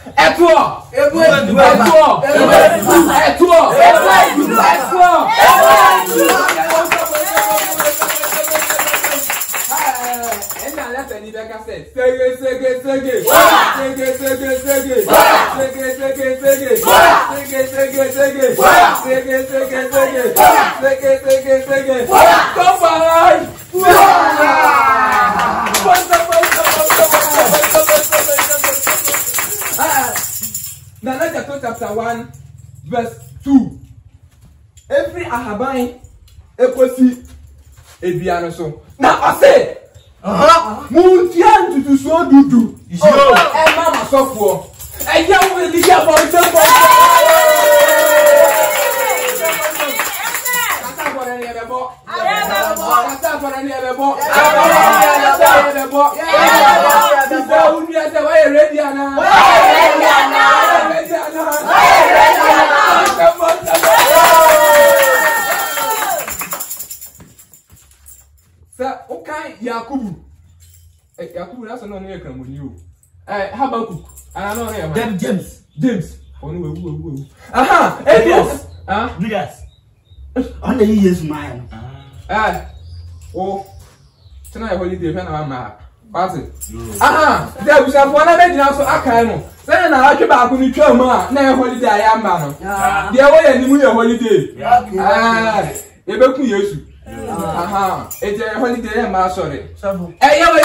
Chapter 1, verse 2. Every ahaban ekosi ebiano so. Now I say, Muntian to so dudu. Oh, and mama so for. And you will be here for example. Yakubu. Yakubu, that's another name from you. Habakkuk. I don't know. James. Oh, no. Aha. Elias. Judas. On the years mine. Oh. Tonight holiday when I'm mad. Pass it. Aha. There was a one of them so Akano. Then I watch about when you tell me now holiday I am man. There was a new holiday. Ebeku Yesu. Aha. It's a holiday and my sorry. Hey, you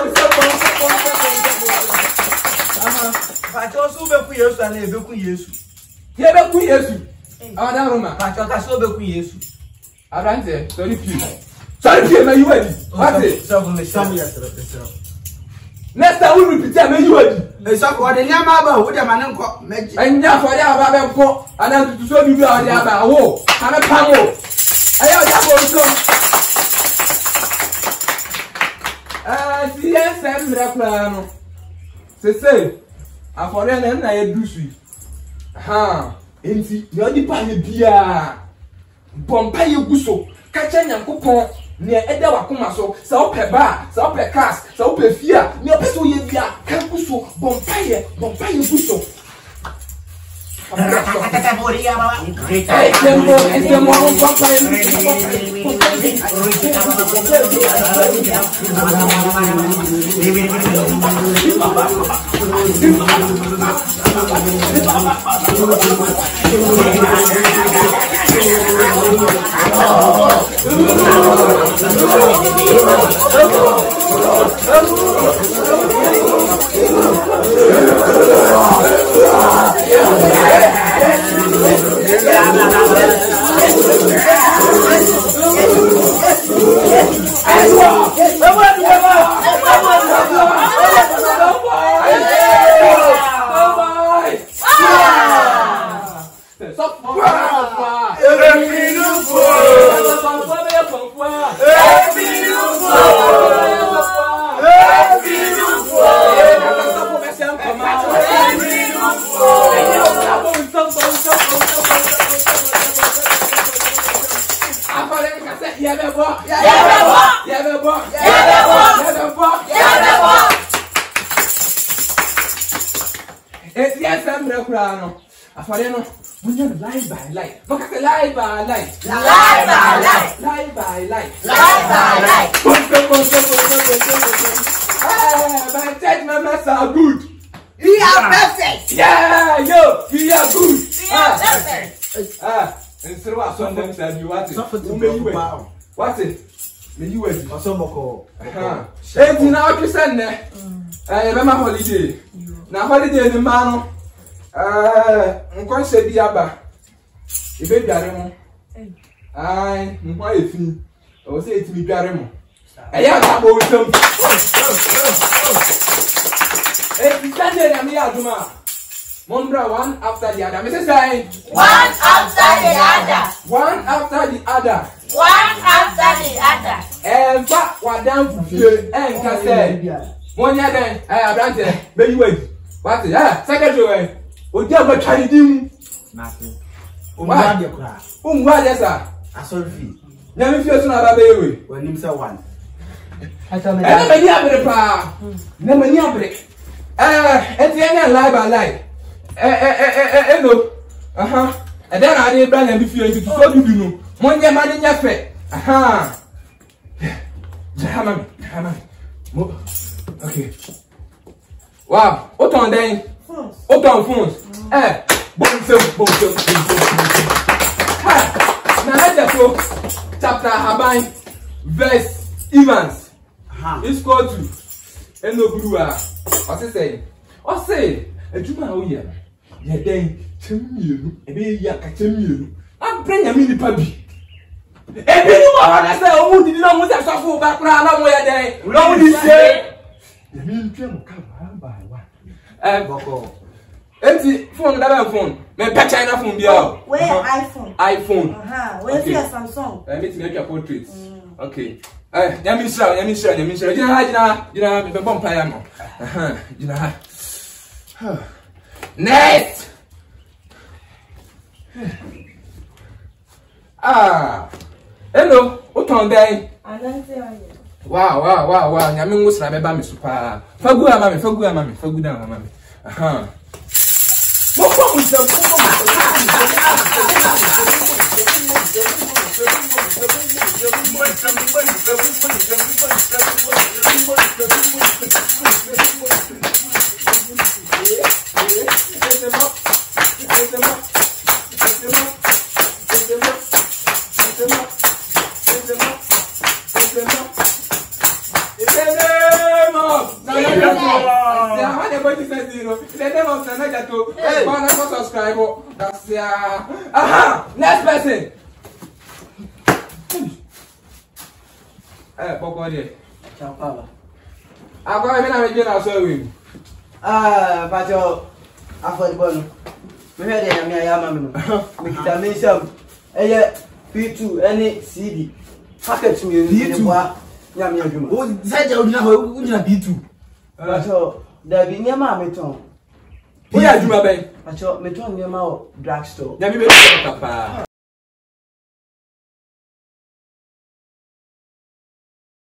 I also be years and Ebeku Yesu. Ebeku Yesu. Ada Roma. I thought I saw Ebeku Yesu. Arante, sorry few. Sorry few, you ready? What's it? Some years. Next time we repeat, you ready? They talk about the Yamaba, what a man called Magic. And now for the Abba, and then to show you the Abba. Oh, and a panel. I have also. Yes, I'm the plan. Say, I for an I do sweet. Ha, and see, you're the pioneer beer. Pompey Gusso, catching a coupon near Edawa Kumaso, so per bar, so per cast, so per fear, near Peso Yavia, Capuso, Pompey Gusso. Yes, I'm the crown. I follow when you lie by light. Look at the lie by light. Lie by light. Lie by light. Lie by light. My church members are good. We are perfect. Yeah, yo, we are good. We are perfect. And so what some them said you what it? What it? Me you wait. Osomoko. Eh, now you send there. Remember holiday. Na holiday ni man nko se bi aba e be biare mo ai nko efi o se etimi biare mo e ya ta bo wisdom e Sunday na me aduma Mondra one after the other. Me say one after the other. One after the other. One after the other. En fa wadan fufe en ka say Monya den abrante be you wait. What is secretary? Odia go try dim. Nothing. Umwa de kra. Umwa de sa. Asolfi. Na me fie so na ba be we. When him say one. Na mani abre pa. Na mani abre. Enti anya lie by lie. Hello. And then I did brand and if you so do you know. Money man in your face. Hammer. Okay. Wow. What on then? What on phones? Boom. Now let's go. Chapter Habain, verse Evans. It's called to. And no blue. What's it saying? What's say? A Juma, oh yeah. Yeah, then, Chimney, a baby yak, Chimney. I'm bringing a mini puppy. A baby, I say, oh, did not want to suffer background. I'm where they don't say. The mean come by one. Boko. Empty phone, that phone. My pet China phone, dear. Where iPhone? iPhone. Where's your Samsung? Let me make your portraits. Okay. Yamisha. Next. Hello. What on day? Wow. Yamin was like a super. Fagu, mommy. Next person. Poko there. Chapala. I got a general serving. But your affordable. We had a mamma. We can make some. P2 any CD. Packet to you. P2. Oh, said you know P2. But there be near my meton. We are doing my bank. But your meton near my drugstore. Let me make